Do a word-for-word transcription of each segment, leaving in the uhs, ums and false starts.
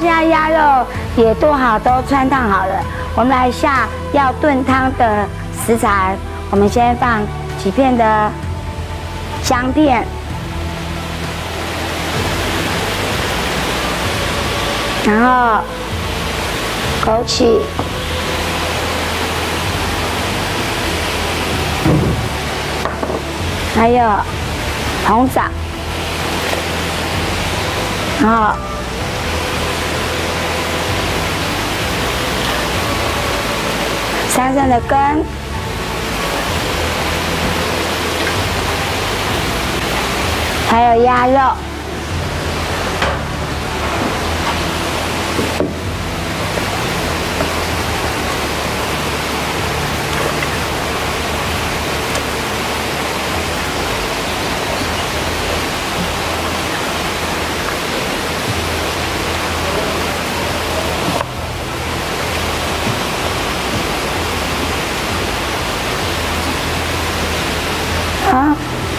现在鸭肉也剁好，都汆烫好了。我们来下要炖汤的食材。我们先放几片的姜片，然后枸杞，还有红枣，然后山参的根，还有鸭肉。好，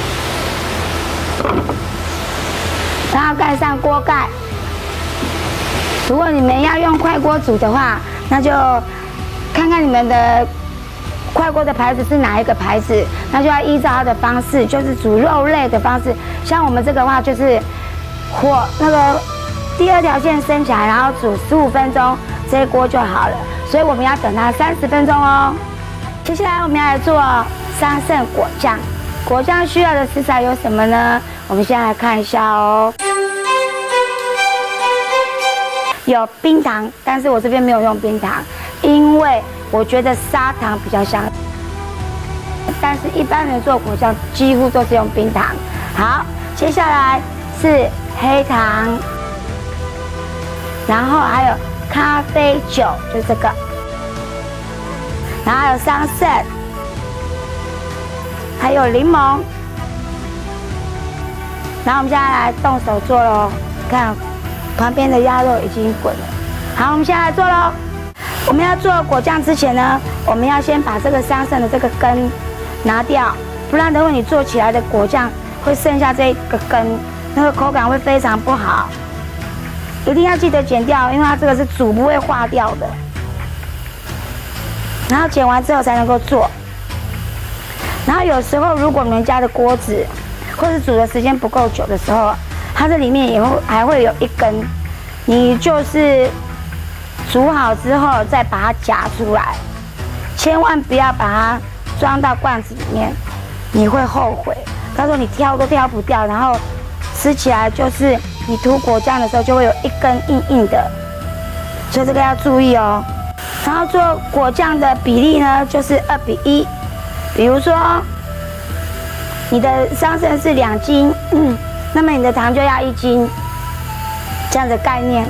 然后盖上锅盖。如果你们要用快锅煮的话，那就看看你们的快锅的牌子是哪一个牌子，那就要依照它的方式，就是煮肉类的方式。像我们这个话，就是火那个第二条线升起来，然后煮十五分钟，这一锅就好了。所以我们要等它三十分钟哦。接下来我们要来做桑葚果酱。果酱需要的食材有什么呢？我们先来看一下哦。有冰糖，但是我这边没有用冰糖，因为我觉得砂糖比较香。但是一般人做果酱几乎都是用冰糖。好，接下来是黑糖，然后还有咖啡酒，就这个，然后还有桑葚。还有柠檬，然后我们现在来动手做喽。看，旁边的鸭肉已经滚了。好，我们现在来做喽。我们要做果酱之前呢，我们要先把这个桑葚的这个根拿掉，不然等会你做起来的果酱会剩下这个根，那个口感会非常不好。一定要记得剪掉，因为它这个是煮不会化掉的。然后剪完之后才能够做。然后有时候，如果你们家的锅子或是煮的时间不够久的时候，它这里面也会还会有一根，你就是煮好之后再把它夹出来，千万不要把它装到罐子里面，你会后悔。到时候你挑都挑不掉，然后吃起来就是你涂果酱的时候就会有一根硬硬的，所以这个要注意哦。然后做果酱的比例呢，就是二比一。比如说，你的桑葚是两斤，嗯，那么你的糖就要一斤，这样的概念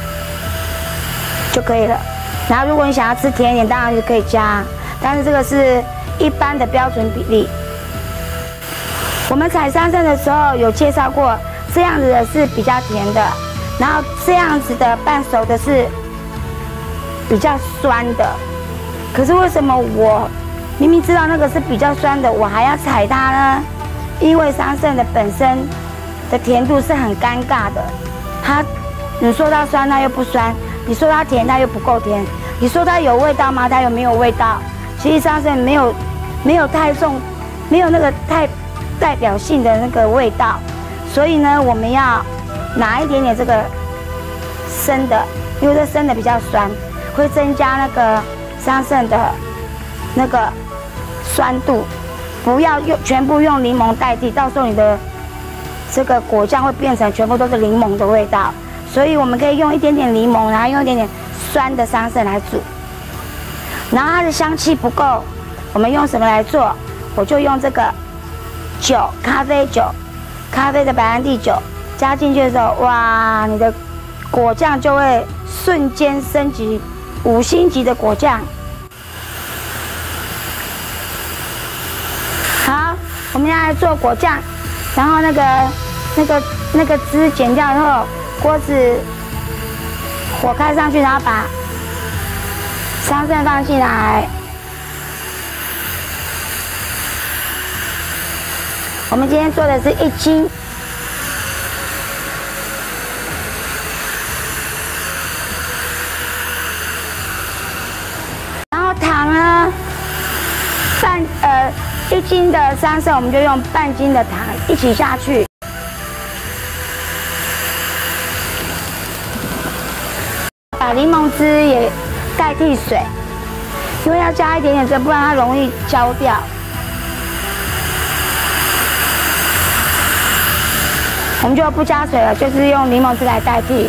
就可以了。然后，如果你想要吃甜一点，当然就可以加，但是这个是一般的标准比例。我们采桑葚的时候有介绍过，这样子的是比较甜的，然后这样子的半熟的是比较酸的。可是为什么我明明知道那个是比较酸的，我还要采它呢？因为桑葚的本身的甜度是很尴尬的，它你说它酸它又不酸，你说它甜它又不够甜，你说它有味道吗？它又没有味道。其实桑葚没有没有太重，没有那个太代表性的那个味道，所以呢，我们要拿一点点这个生的，因为这生的比较酸，会增加那个桑葚的那个酸度，不要用全部用柠檬代替，到时候你的这个果酱会变成全部都是柠檬的味道。所以我们可以用一点点柠檬，然后用一点点酸的桑葚来煮。然后它的香气不够，我们用什么来做？我就用这个酒，咖啡酒，咖啡的白兰地酒加进去的时候，哇，你的果酱就会瞬间升级五星级的果酱。好，我们要来做果酱，然后那个那个那个汁剪掉以后，锅子火开上去，然后把桑葚放进来。我们今天做的是一斤， 斤的桑葚，我们就用半斤的糖一起下去。把柠檬汁也代替水，因为要加一点点汁，不然它容易焦掉。我们就不加水了，就是用柠檬汁来代替。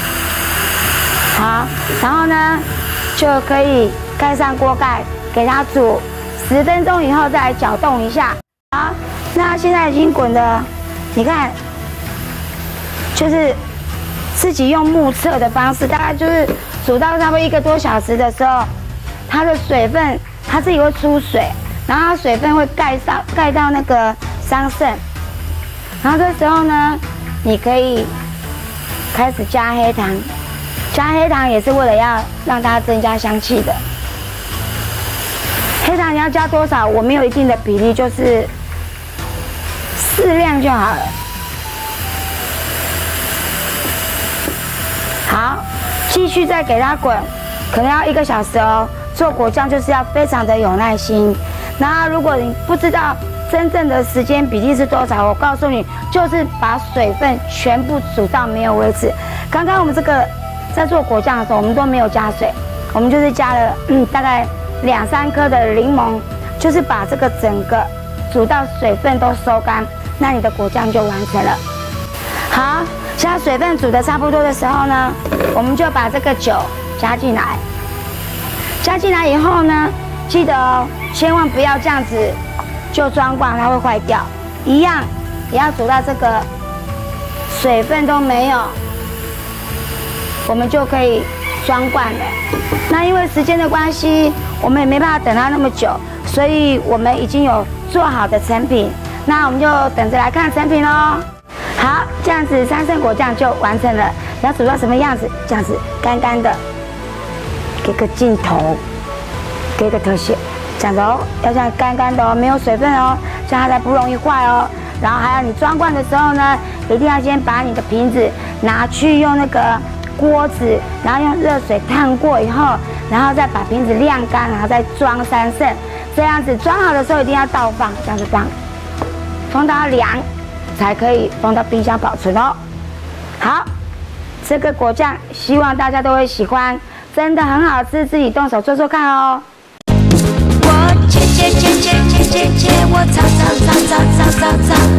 好，然后呢，就可以盖上锅盖，给它煮十分钟以后再来搅动一下。好，那现在已经滚的，你看，就是自己用目测的方式，大概就是煮到差不多一个多小时的时候，它的水分它自己会出水，然后它水分会盖上盖到那个桑葚，然后这时候呢，你可以开始加黑糖。加黑糖也是为了要让它增加香气的。黑糖你要加多少？我没有一定的比例，就是适量就好了。好，继续再给它滚，可能要一个小时哦。做果酱就是要非常的有耐心。那如果你不知道真正的时间比例是多少，我告诉你，就是把水分全部煮到没有为止。刚刚我们这个。在做果酱的时候，我们都没有加水，我们就是加了嗯大概两三颗的柠檬，就是把这个整个煮到水分都收干，那你的果酱就完成了。好，现在水分煮的差不多的时候呢，我们就把这个酒加进来。加进来以后呢，记得哦，千万不要这样子就装罐，它会坏掉。一样也要煮到这个水分都没有。我们就可以装罐了。那因为时间的关系，我们也没办法等它那么久，所以我们已经有做好的成品。那我们就等着来看成品咯。好，这样子桑葚果酱就完成了。要煮到什么样子？这样子干干的，给个镜头，给个特写，这样子哦，要这样干干的哦，没有水分哦，这样它才不容易坏哦。然后还有你装罐的时候呢，一定要先把你的瓶子拿去用那个。锅子，然后用热水烫过以后，然后再把瓶子晾干，然后再装桑葚。这样子装好的时候一定要倒放，这样子放，放到凉，才可以放到冰箱保存哦。好，这个果酱希望大家都会喜欢，真的很好吃，自己动手做做看哦。我切切切切切切切，我炒炒炒炒炒炒炒。